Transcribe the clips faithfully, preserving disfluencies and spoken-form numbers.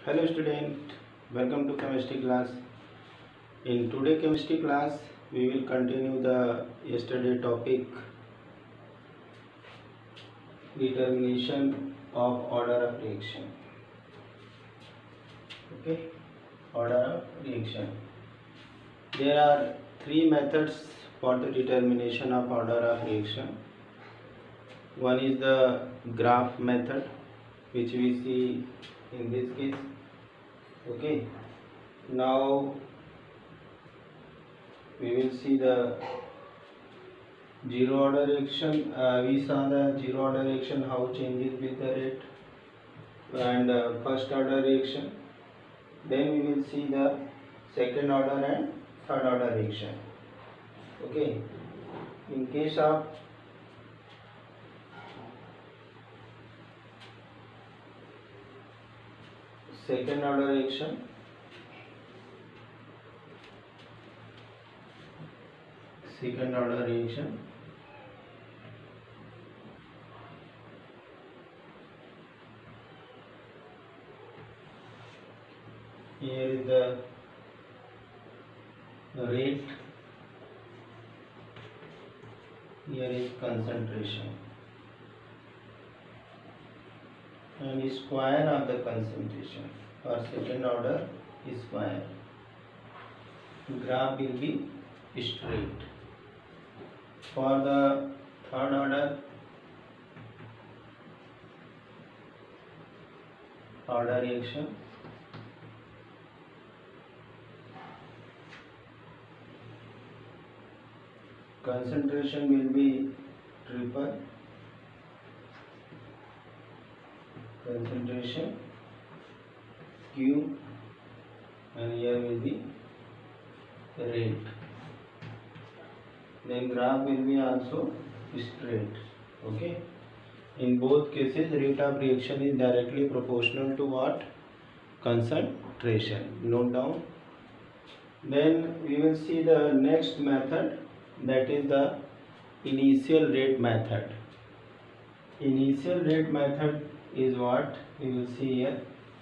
Hello student, welcome to chemistry class. In today chemistry class, we will continue the yesterday topic determination of order of reaction. Okay, order of reaction. There are three methods for the determination of order of reaction. One is the graph method, which we see in this case. Okay, now we will see the zero order reaction. Uh, we saw the zero order reaction, how changes with the rate, and uh, first order reaction. Then we will see the second order and third order reaction. Okay, in case of second order reaction, second order reaction here is the rate, here is concentration, and square of the concentration for second order is square. Graph will be straight. For the third order order reaction, concentration will be triple, concentration Q, and here will be rate. Then graph will be also straight. Okay, in both cases rate of reaction is directly proportional to what? Concentration. Note down. Then we will see the next method, that is the initial rate method. Initial rate method is what we will see here.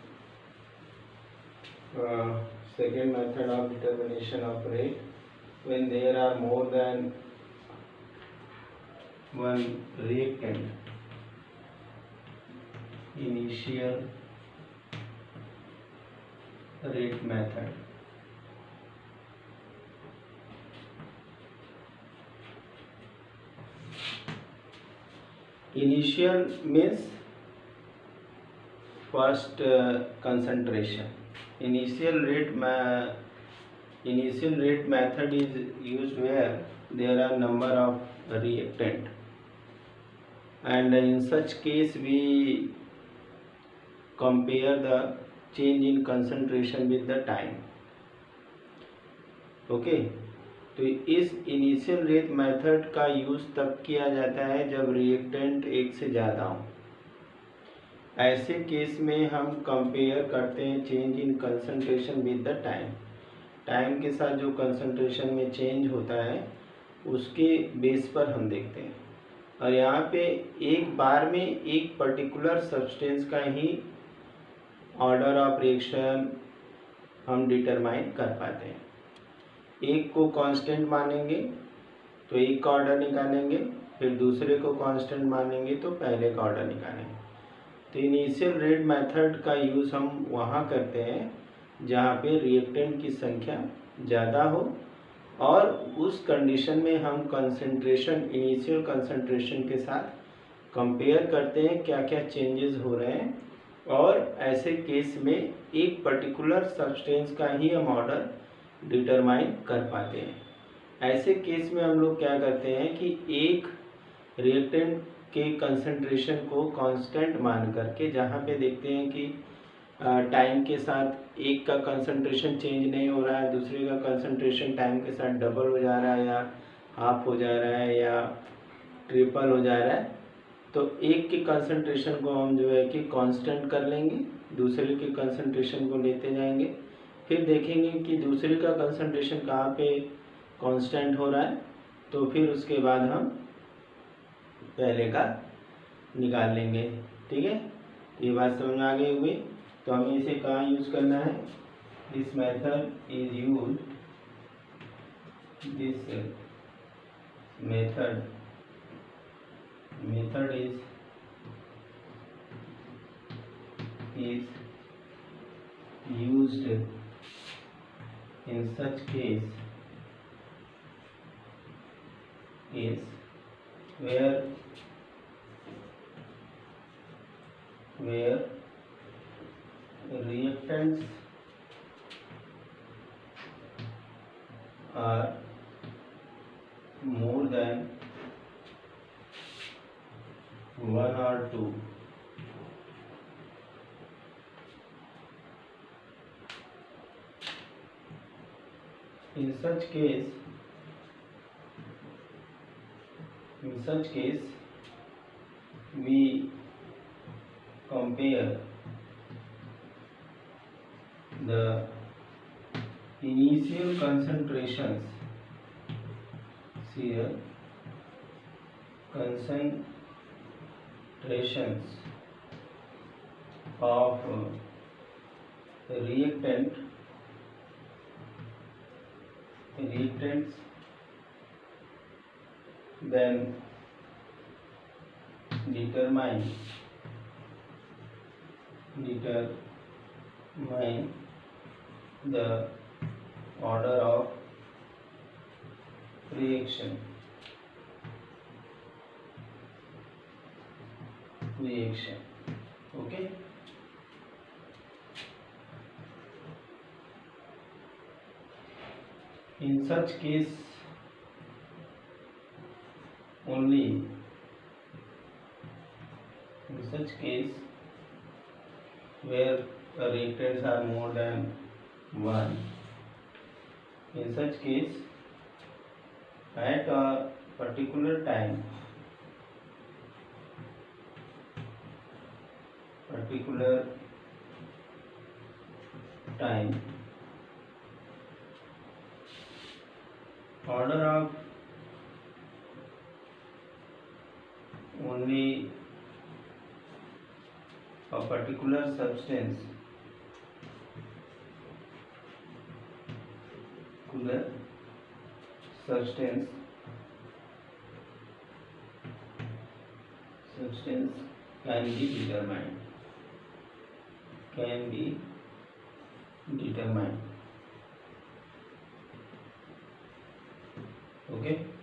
Uh, second method of determination of rate, when there are more than one reactant. Initial rate method. Initial means first uh, concentration. Initial rate ma initial rate method is used where there are number of reactant, and in such case we compare the change in concentration with the time. Okay, तो इस initial rate method का use तब किया जाता है जब reactant एक से ज़्यादा हो। ऐसे केस में हम कंपेयर करते हैं change in concentration with the time. Time के साथ जो कंसंट्रेशन में चेंज होता है उसके बेस पर हम देखते हैं, और यहाँ पे एक बार में एक पर्टिकुलर सब्सटेंस का ही ऑर्डर ऑफ रिएक्शन हम डिटरमाइन कर पाते हैं। एक को कांस्टेंट मानेंगे तो एक का ऑर्डर निकालेंगे, फिर दूसरे को कांस्टेंट मानेंगे तो पहले का ऑर्डर निकालेंगे। तो इनिशियल रेट मेथड का यूज़ हम वहाँ करते हैं जहाँ पे रिएक्टेंट की संख्या ज़्यादा हो, और उस कंडीशन में हम कंसंट्रेशन इनिशियल कंसंट्रेशन के साथ कंपेयर करते हैं क्या क्या चेंजेस हो रहे हैं, और ऐसे केस में एक पर्टिकुलर सब्सटेंस का ही हम ऑर्डर डिटरमाइन कर पाते हैं। ऐसे केस में हम लोग क्या करते हैं कि एक रिएक्टेंट के कंसंट्रेशन को कांस्टेंट मान करके, जहाँ पे देखते हैं कि टाइम के साथ एक का कंसंट्रेशन चेंज नहीं हो रहा है, दूसरे का कंसंट्रेशन टाइम के साथ डबल हो जा रहा है या हाफ हो जा रहा है या ट्रिपल हो जा रहा है, तो एक के कंसंट्रेशन को हम जो है कि कांस्टेंट कर लेंगे, दूसरे के कंसंट्रेशन को लेते जाएंगे, फिर देखेंगे कि दूसरे का कंसंट्रेशन कहाँ पे कांस्टेंट हो रहा है, तो फिर उसके बाद हम पहले का निकाल लेंगे। ठीक है, ये बात समझ में आ गई होगी। तो हमें इसे कहाँ यूज करना है? This method is use this method method is is used in such case is where where reactants are more than one or two. In such case, in such case, we compare the initial concentrations. Here, concentrations of the reactant reactants, then determine determine the order of reaction reaction okay. In such case only in such case where reactants are more than one, in such case at a particular time particular time order of only a particular substance particular substance substance can be determined can be determined okay okay?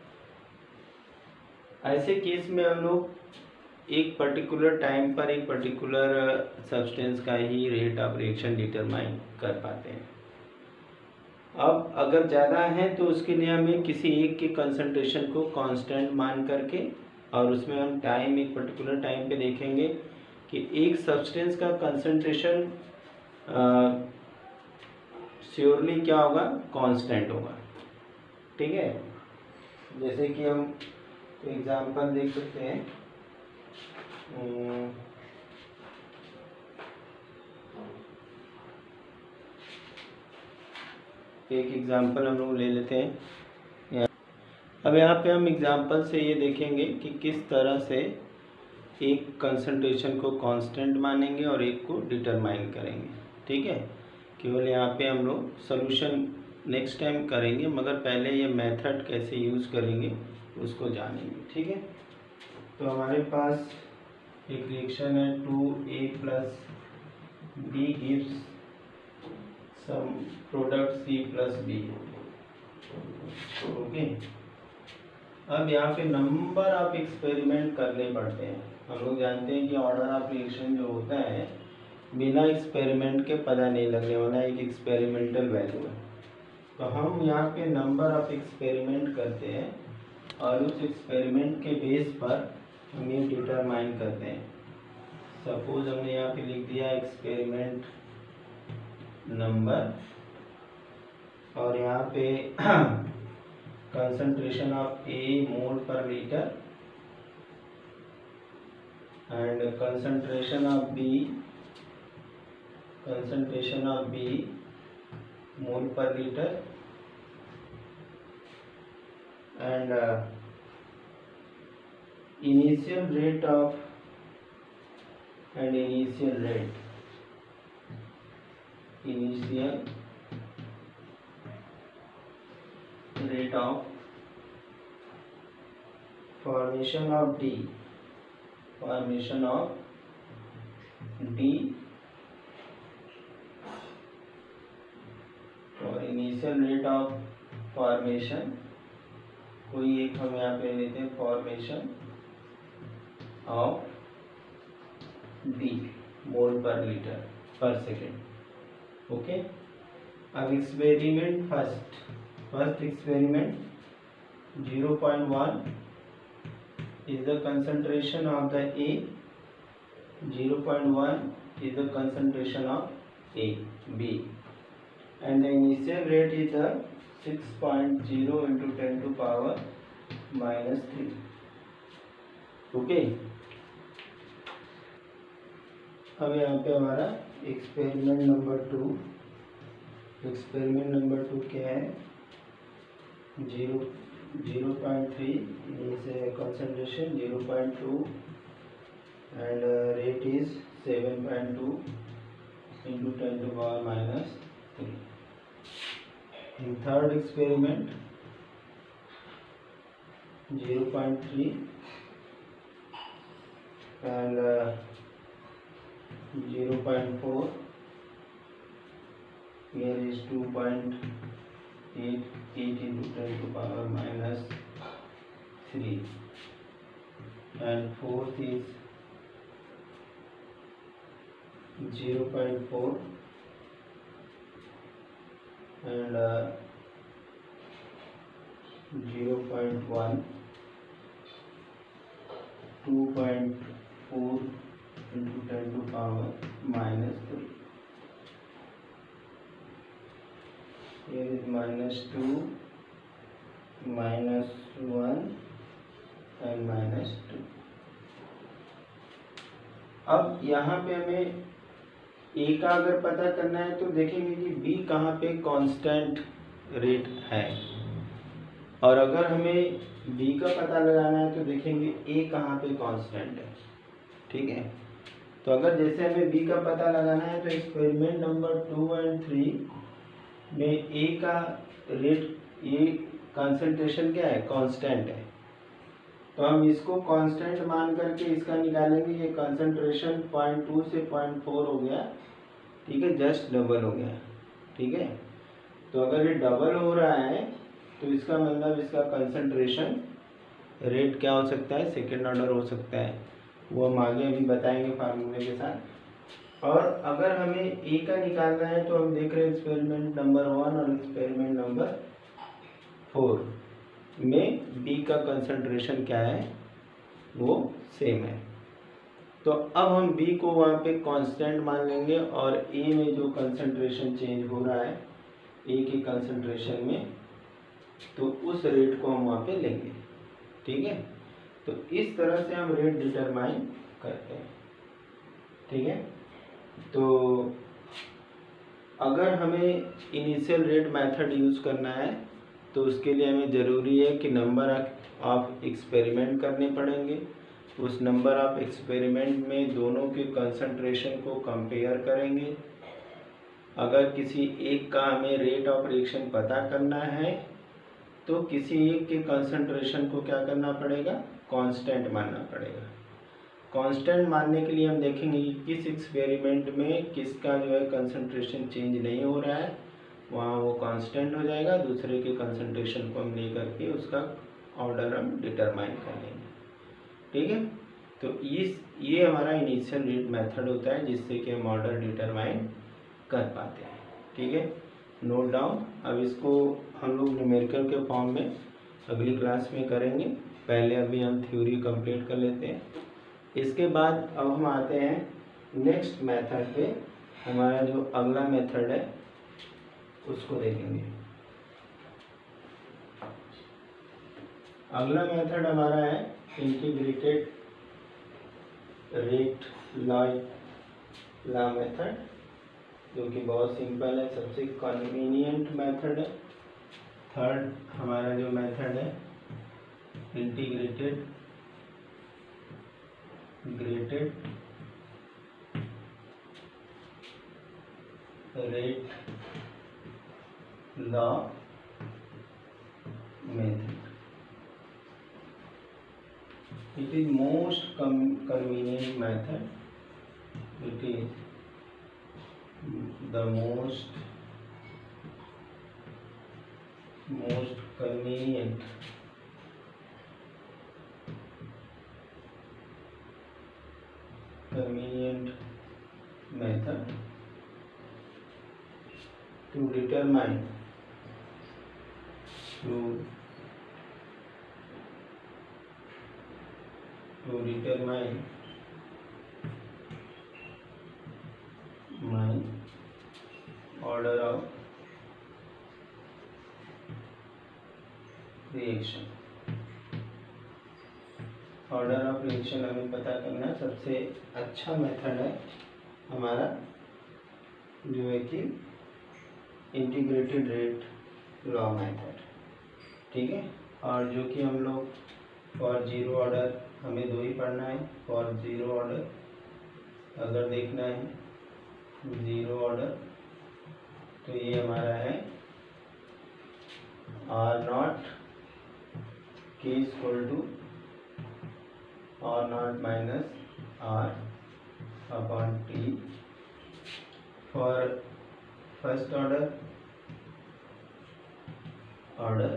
ऐसे केस में हम लोग एक particular time पर एक particular substance का ही रेट ऑफ रिएक्शन डिटरमाइन कर पाते हैं। अब अगर ज़्यादा है तो उसके लिए हमें किसी एक के कंसंट्रेशन को कांस्टेंट मान करके और उसमें हम टाइम एक पर्टिकुलर टाइम पे देखेंगे कि एक सब्सटेंस का कंसंट्रेशन श्योरली क्या होगा, कांस्टेंट होगा। ठीक है, जैसे कि हम एग्जांपल देख सकते हैं, एक एग्जांपल हम लोग ले लेते हैं। अब यहाँ पे हम एग्जांपल से ये देखेंगे कि किस तरह से एक कंसंट्रेशन को कांस्टेंट मानेंगे और एक को डिटरमाइन करेंगे। ठीक है, केवल यहाँ पे हम लोग सॉल्यूशन नेक्स्ट टाइम करेंगे, मगर पहले ये मेथड कैसे यूज़ करेंगे उसको जानेंगे। ठीक है, तो हमारे पास एक रिएक्शन है two A plus B gives some product C plus B. Okay, अब यहाँ पे नंबर ऑफ एक्सपेरिमेंट करने पड़ते हैं। हम लोग जानते हैं कि ऑर्डर ऑफ रिएक्शन जो होता है बिना एक्सपेरिमेंट के पता नहीं लगने वाला, एक एक्सपेरिमेंटल वैल्यू है। तो हम यहाँ पे नंबर ऑफ एक्सपेरिमेंट करते हैं और उस एक्सपेरिमेंट के बेस पर हम ये डिटरमाइन करते हैं। सपोज हमने यहाँ पे लिख दिया एक्सपेरिमेंट नंबर और यहाँ पे concentration of A mole per litre and concentration of B concentration of B mole per litre and uh, initial rate of and initial rate initial rate of formation of D formation of D और initial rate of formation, कोई एक हम यहाँ पे लेते हैं, formation of D mole per litre per second. Okay, अब experiment first first experiment zero point one is the concentration of the A, zero point one is the concentration of A, B, and the initial rate is the six point zero into ten to power minus three. Okay, अब यहाँ पे हमारा experiment number two experiment number two क्या है, zero zero point three is a concentration, zero point two and uh, rate is seven point two into ten to power minus three. In third experiment zero point three and uh, zero point four, here is two point eight eight into ten to power minus three, and fourth is zero point four and uh, zero point one, two point four into ten to power minus three. Here is minus two, minus one and minus two. अब यहाँ पे हमें A का अगर पता करना है तो देखेंगे कि B कहाँ पे कांस्टेंट रेट है, और अगर हमें B का पता लगाना है तो देखेंगे A कहाँ पे कांस्टेंट है। ठीक है, तो अगर जैसे हमें B का पता लगाना है तो experiment number two and three में A का रेट, ये कंसंट्रेशन क्या है, कांस्टेंट है, तो हम इसको कांस्टेंट मान करके इसका निकालेंगे। ये कंसंट्रेशन पॉइंट टू से पॉइंट फोर हो गया, ठीक है, जस्ट डबल हो गया। ठीक है, तो अगर ये डबल हो रहा है तो इसका मतलब इसका कंसंट्रेशन रेट क्या हो सकता है, सेकेंड ऑर्डर हो सकता है, वो हम आगे अभी बताएंगे फार्मूले के साथ। और अगर हमें ए का निकालना है तो हम देख रहे हैं एक्सपेरिमेंट नंबर वन और एक्सपेरिमेंट नंबर फोर में बी का कंसंट्रेशन क्या है, वो सेम है। तो अब हम बी को वहाँ पे कांस्टेंट मान लेंगे और ए में जो कंसंट्रेशन चेंज हो रहा है ए के कंसंट्रेशन में, तो उस रेट को हम वहाँ पे लेंगे। ठीक है, तो इस तरह से हम रेट डिटरमाइन करते हैं। ठीक है, तो अगर हमें इनिशियल रेट मेथड यूज़ करना है तो उसके लिए हमें ज़रूरी है कि नंबर ऑफ एक्सपेरिमेंट करने पड़ेंगे। उस नंबर ऑफ एक्सपेरिमेंट में दोनों के कंसंट्रेशन को कंपेयर करेंगे। अगर किसी एक का हमें रेट ऑफ रिएक्शन पता करना है तो किसी एक के कंसंट्रेशन को क्या करना पड़ेगा, कांस्टेंट मानना पड़ेगा। कांस्टेंट मानने के लिए हम देखेंगे कि किस एक्सपेरिमेंट में किसका जो है कंसंट्रेशन चेंज नहीं हो रहा है, वहाँ वो कांस्टेंट हो जाएगा। दूसरे के कंसंट्रेशन को हम ले करके उसका ऑर्डर हम डिटरमाइन कर लेंगे। ठीक है, तो इस ये हमारा इनिशियल रेट मेथड होता है जिससे कि हम ऑर्डर डिटरमाइन कर पाते हैं। ठीक है, नोट डाउन। अब इसको हम लोग न्यूमेरिकल के फॉर्म में अगली क्लास में करेंगे। पहले अभी हम थ्योरी कंप्लीट कर लेते हैं, इसके बाद अब हम आते हैं नेक्स्ट मेथड पे। हमारा जो अगला मेथड है उसको देखेंगे। अगला मेथड हमारा है integrated rate law law method, जो कि बहुत सिंपल है, सबसे कन्वीनियंट मेथड है। थर्ड हमारा जो मेथड है integrated grated rate law method. It is most com- convenient method. It is the most most convenient convenient method to determine to to determine my order of reaction. Order of reaction हमें पता करना सबसे अच्छा method है हमारा जो है कि इंटीग्रेटेड रेट लॉ मेथड. ठीक है. और जो कि हम लोग फॉर जीरो ऑर्डर हमें दो ही पढ़ना है. फॉर जीरो ऑर्डर अगर देखना है जीरो ऑर्डर तो ये हमारा है R naught K equal to R naught minus R upon T. For first order order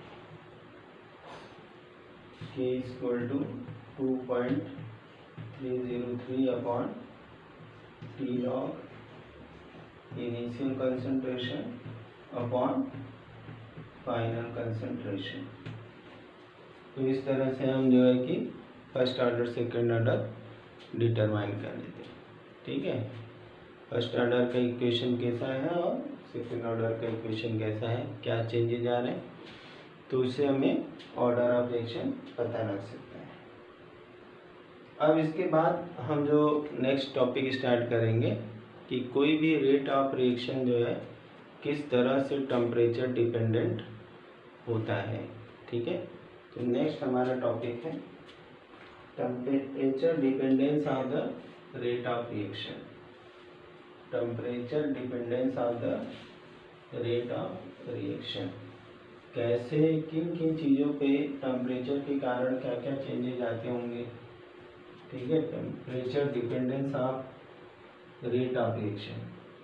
K equal to two point three zero three upon T log initial concentration upon final concentration. तो इस तरह से हम जो है कि first order second order determine कर लेते हैं. ठीक है. फर्स्ट ऑर्डर का इक्वेशन कैसा है और सेकंड ऑर्डर का इक्वेशन कैसा है, क्या चेंजेज आ रहे हैं, तो उससे हमें ऑर्डर ऑफ रिएक्शन पता लग सकता है. अब इसके बाद हम जो नेक्स्ट टॉपिक स्टार्ट करेंगे कि कोई भी रेट ऑफ रिएक्शन जो है किस तरह से टेम्परेचर डिपेंडेंट होता है. ठीक है. तो नेक्स्ट हमारा टॉपिक है temperature dependence of the rate of reaction. Temperature dependence of the rate of reaction. कैसे किन किन चीज़ों पे टेम्परेचर के कारण क्या क्या चेंजेज आते होंगे. ठीक है. Temperature dependence of rate of reaction.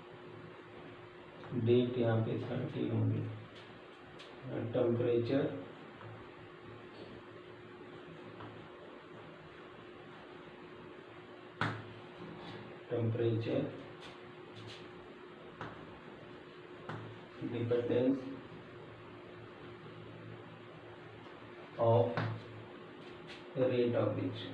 Date यहाँ पे थर्टी होंगी. Temperature temperature dependence of rate of reaction.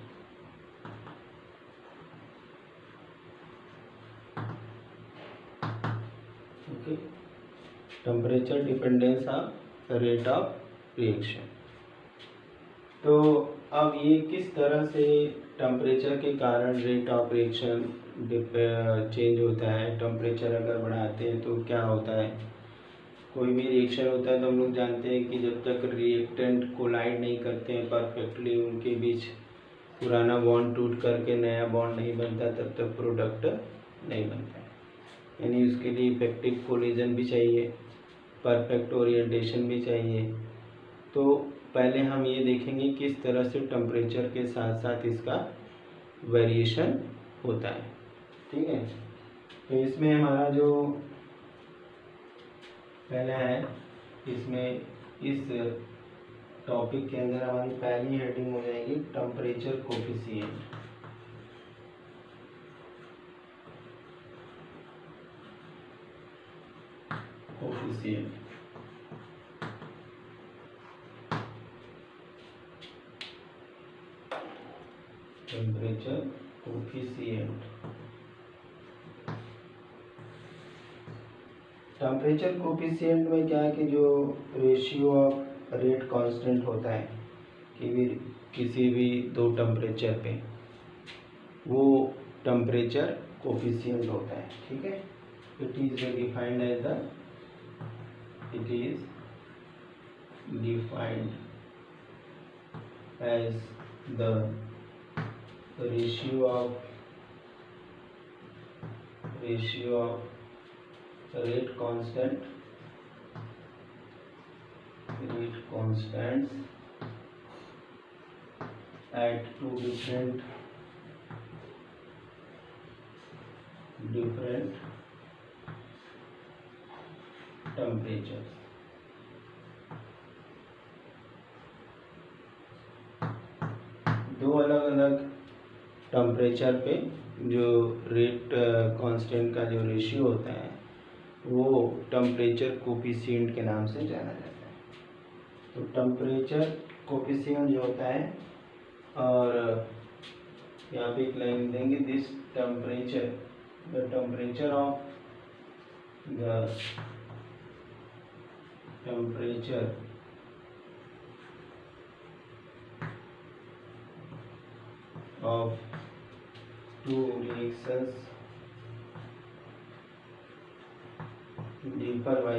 Okay. Temperature dependence of rate of reaction. तो अब ये किस तरह से टेम्परेचर के कारण रेट ऑफ रिएक्शन चेंज होता है. टेम्परेचर अगर बढ़ाते हैं तो क्या होता है. कोई भी रिएक्शन होता है तो हम लोग जानते हैं कि जब तक रिएक्टेंट कोलाइड नहीं करते हैं परफेक्टली, उनके बीच पुराना बॉन्ड टूट करके नया बॉन्ड नहीं बनता, तब तक प्रोडक्ट नहीं बनता है. यानी उसके लिए इफेक्टिव कोलिजन भी चाहिए, परफेक्ट ओरिएंटेशन भी चाहिए. तो पहले हम ये देखेंगे किस तरह से टेम्परेचर के साथ साथ इसका वेरिएशन होता है. ठीक है. तो इसमें हमारा जो पहला है, इसमें इस टॉपिक के अंदर हमारी पहली हेडिंग हो जाएगी temperature coefficient. Coefficient temperature coefficient. Temperature coefficient में क्या है कि जो रेशियो ऑफ रेट कांस्टेंट होता है कि भी किसी भी दो टेम्परेचर पे, वो टेम्परेचर कोफिशिएंट होता है. ठीक है. It is defined as the it is defined as the ratio of ratio of rate constant rate constants at two different different temperatures. दो अलग अलग टेम्परेचर पे जो रेट कांस्टेंट का जो रेशियो होता है वो टेम्परेचर कोफिशिएंट के नाम से जाना जाता है। तो टेम्परेचर कोफिशिएंट जो होता है, और यहाँ पे एक लाइन देंगे, this temperature the temperature of the temperature of two reactions differ by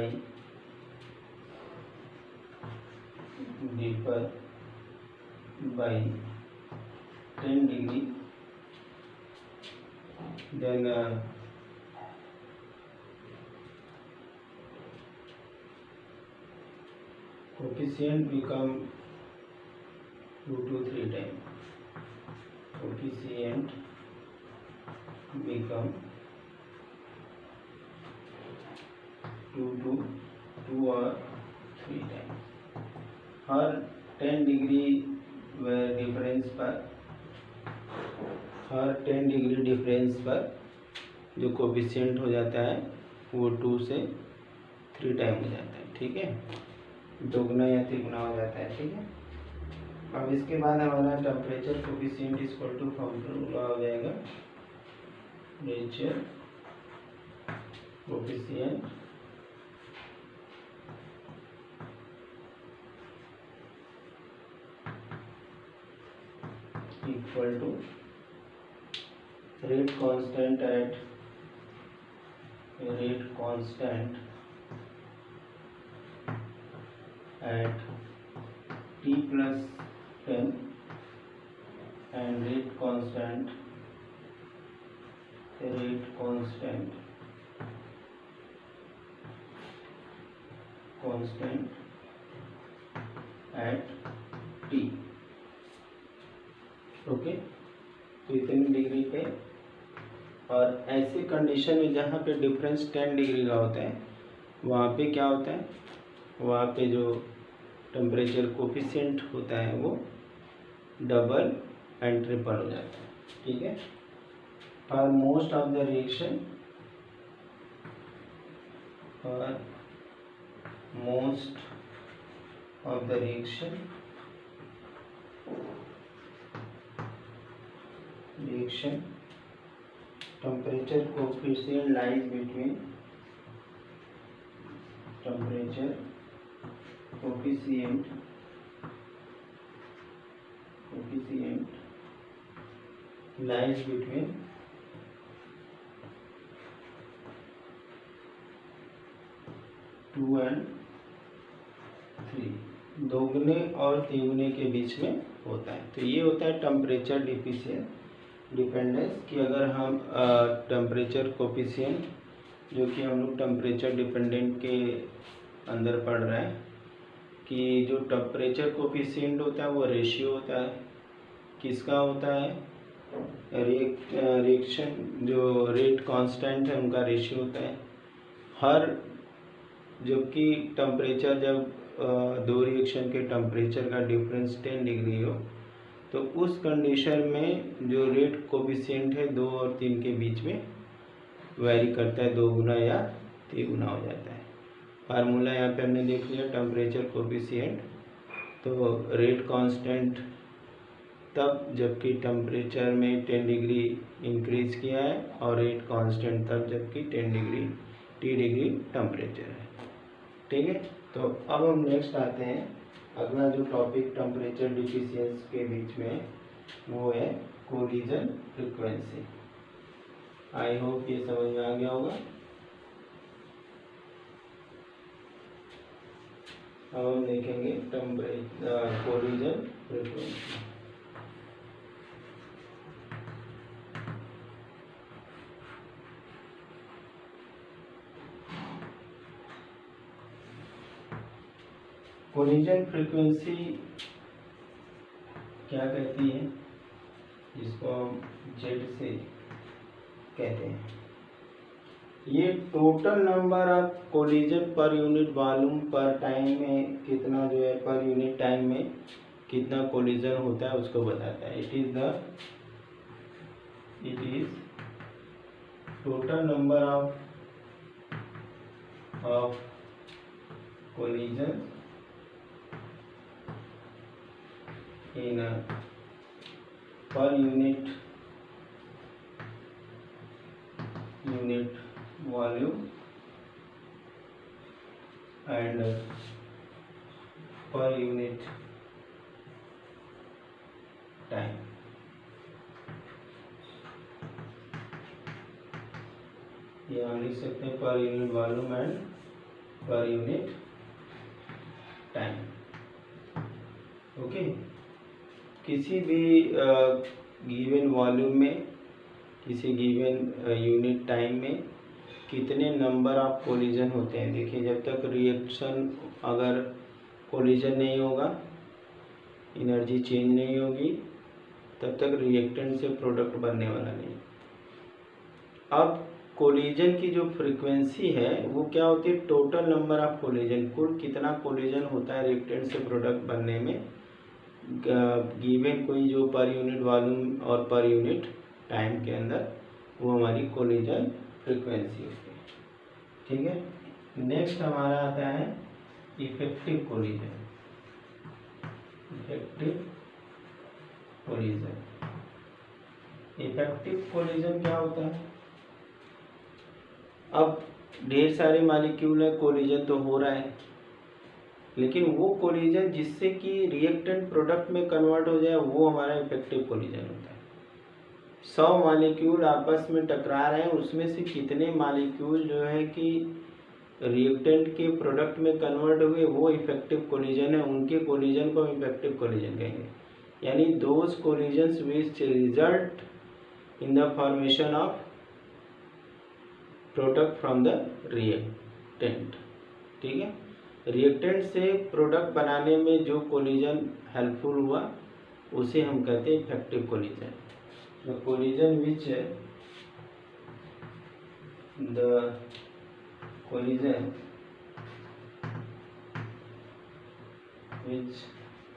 differ by ten degree, then uh, coefficient become two to three times. Coefficient become two to two or three times. हर ten degree difference पर हर ten degree difference पर जो coefficient हो जाता है वो to से थ्री टाइम हो जाता है। ठीक है, दोगुना या तिगुना हो जाता है। ठीक है, अब इसके बाद हमारा temperature coefficient is equal to formula हो जाएगा temperature coefficient equal to rate constant at rate constant at T plus ten and rate constant rate constant constant at T। Okay, तो इतनी डिग्री पे, और ऐसे कंडीशन में जहाँ पे डिफरेंस टेन डिग्री का होता है वहाँ पे क्या होता है, वहाँ पे जो टेम्परेचर कोफिशिएंट होता है वो डबल एंड ट्रिपल हो जाता है। ठीक है, for most of the reaction for most of the reaction reaction temperature coefficient lies between temperature coefficient coefficient lies between two and three, दोगुने और तिगुने के बीच में होता है। तो ये होता है टेम्परेचर डिफिशिएंट डिपेंडेंस, कि अगर हम टेम्परेचर कोफिशिएंट जो कि हम लोग टेम्परेचर डिपेंडेंट के अंदर पढ़ रहे हैं कि जो टेम्परेचर कोफिशिएंट होता है वो रेशियो होता है, किसका होता है, रिएक्शन जो रेट कांस्टेंट है उनका रेशियो होता है। हर जबकि टेम्परेचर जब दो रिएक्शन के टेम्परेचर का डिफरेंस टेन डिग्री हो तो उस कंडीशन में जो रेट कोफिशिएंट है दो और तीन के बीच में वैरी करता है, दो गुना या तिगुना हो जाता है। फार्मूला यहाँ पे हमने देख लिया टेम्परेचर कोफिशिएंट, तो रेट कांस्टेंट तब जबकि टेम्परेचर में टेन डिग्री इंक्रीज किया है, और रेट कांस्टेंट तब जबकि ten degree T degree temperature है। ठीक है, तो अब हम नेक्स्ट आते हैं, अगला जो टॉपिक टेम्परेचर डिफिशिएंसी के बीच में वो है कोलिजन फ्रीक्वेंसी। आई होप ये समझ में आ गया होगा। अब हम देखेंगे temperature collision frequency. Collision frequency क्या कहती है, जिसको हम जेड से कहते हैं, ये total number of collision per unit volume per time में कितना जो है पर यूनिट टाइम में कितना कोलिजन होता है उसको बताता है। It is the it is total number of of collision in per unit unit volume and per unit time। ये हम लिख सकते हैं per unit volume and per unit time. Okay, किसी भी गिवन वॉल्यूम में, किसी गिवन यूनिट टाइम में कितने नंबर ऑफ कोलिजन होते हैं। देखिए, जब तक रिएक्शन अगर कोलिजन नहीं होगा, एनर्जी चेंज नहीं होगी, तब तक रिएक्टेंट से प्रोडक्ट बनने वाला नहीं। अब कोलिजन की जो फ्रीक्वेंसी है वो क्या होती है, टोटल नंबर ऑफ कोलिजन, कुल कितना कोलिजन होता है रिएक्टेंट से प्रोडक्ट बनने में गिवन कोई जो पर यूनिट वॉल्यूम और पर यूनिट टाइम के अंदर, वो हमारी कोलिजन फ्रीक्वेंसी होती है। ठीक है, नेक्स्ट हमारा आता है effective collision. Effective collision effective collision क्या होता है। अब ढेर सारे मॉलिक्यूल है, कोलिजन तो हो रहा है, लेकिन वो कोलिजन जिससे कि रिएक्टेंट प्रोडक्ट में कन्वर्ट हो जाए वो हमारा इफेक्टिव कोलिजन होता है। सौ मॉलिक्यूल आपस में टकरा रहे हैं, उसमें से कितने मॉलिक्यूल जो है कि रिएक्टेंट के प्रोडक्ट में कन्वर्ट हुए वो इफेक्टिव कोलिजन है, उनके कोलिजन को हम इफेक्टिव कोलिजन कहेंगे। यानी those collisions which result in the formation of product from the reactant. ठीक है, रिएक्टेंट से प्रोडक्ट बनाने में जो कोलिजन हेल्पफुल हुआ उसे हम कहते हैं effective collision. The collision which the collision which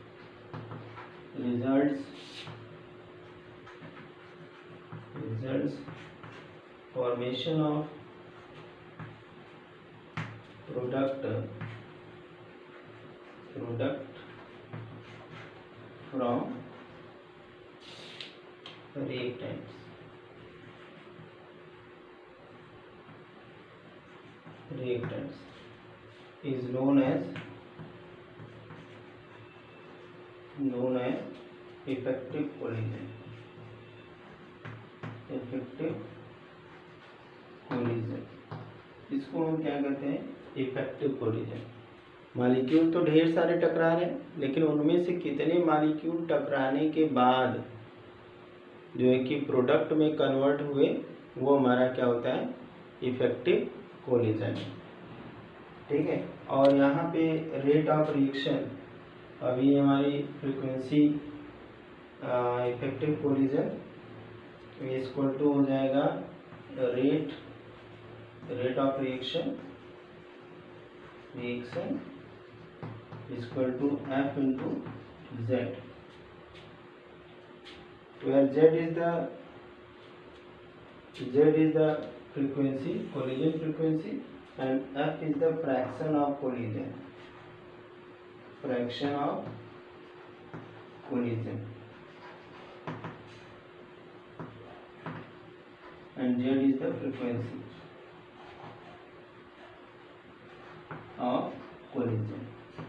results results formation of product product from reactants reactants is known as known as effective collision। effective collision इसको हम क्या कहते हैं, इफेक्टिव कोलिजन। मॉलिक्यूल तो ढेर सारे टकरा रहे हैं, लेकिन उनमें से कितने मॉलिक्यूल टकराने के बाद जो है कि प्रोडक्ट में कन्वर्ट हुए वो हमारा क्या होता है, इफेक्टिव कोलिजन। ठीक है, और यहाँ पे रेट ऑफ रिएक्शन, अभी हमारी frequency effective collision equal to हो जाएगा rate rate of reaction reaction equal to F into Z, where z is the z is the frequency, collision frequency, and f is the fraction of collision fraction of collision, and z is the frequency of collision।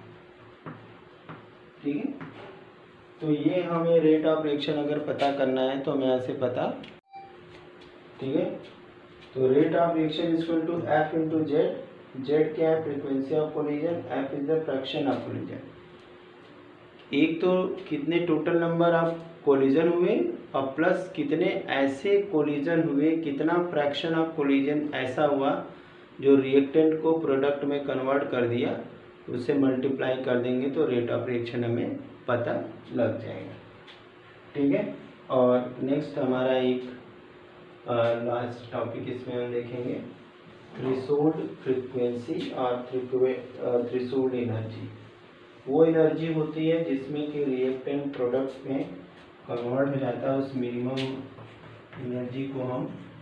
ठीक है, तो ये हमें rate of reaction अगर पता करना है तो हमें यहाँ से पता। ठीक है, तो rate of reaction equal to F into Z. Z क्या है, frequency of collision, F is the fraction of collision. एक तो कितने टोटल नंबर ऑफ कोलिजन हुए और प्लस कितने ऐसे कोलिजन हुए, कितना फ्रैक्शन ऑफ कोलिजन ऐसा हुआ जो रिएक्टेंट को प्रोडक्ट में कन्वर्ट कर दिया, तो उससे मल्टीप्लाई कर देंगे तो रेट ऑफ रिएक्शन हमें पता लग जाएगा। ठीक है, और नेक्स्ट हमारा एक लास्ट टॉपिक इसमें हम देखेंगे थ्रेशोल्ड फ्रीक्वेंसी और थ्रेशोल्ड एनर्जी। वो एनर्जी होती है जिसमें कि रिएक्टेंट प्रोडक्ट में कन्वर्ट हो जाता है, उस मिनिमम एनर्जी को हम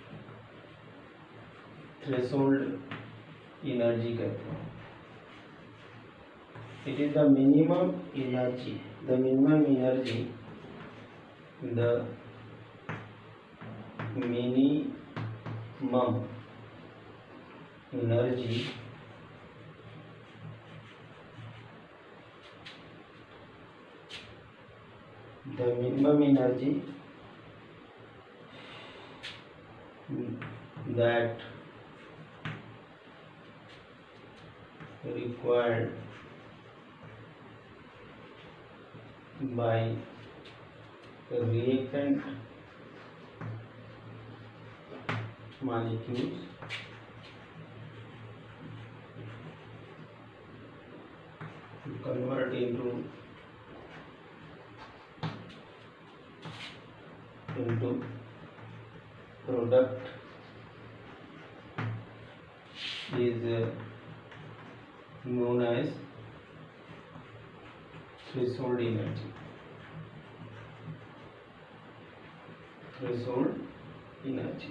थ्रेशोल्ड एनर्जी कहते हैं। It is the minimum energy the minimum energy the minimum energy the minimum energy that required by the reactant molecules to convert into into product is uh, known as threshold energy. Threshold energy.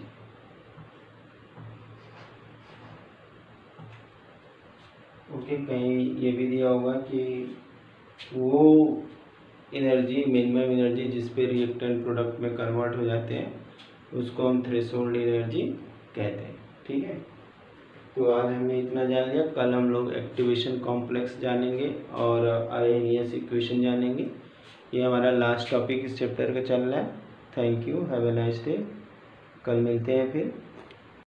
Okay okay, कहीं ये भी दिया होगा कि वो energy minimum energy जिस पे reactant product में कन्वर्ट हो जाते हैं उसको हम थ्रेशोल्ड एनर्जी कहते हैं। ठीक है, तो आज हमने इतना जान लिया। कल हम लोग एक्टिवेशन कॉम्प्लेक्स जानेंगे और आर्हेनियस इक्वेशन जानेंगे। ये हमारा लास्ट टॉपिक इस चैप्टर का चल रहा है। Thank you, have a nice day. कल मिलते हैं फिर।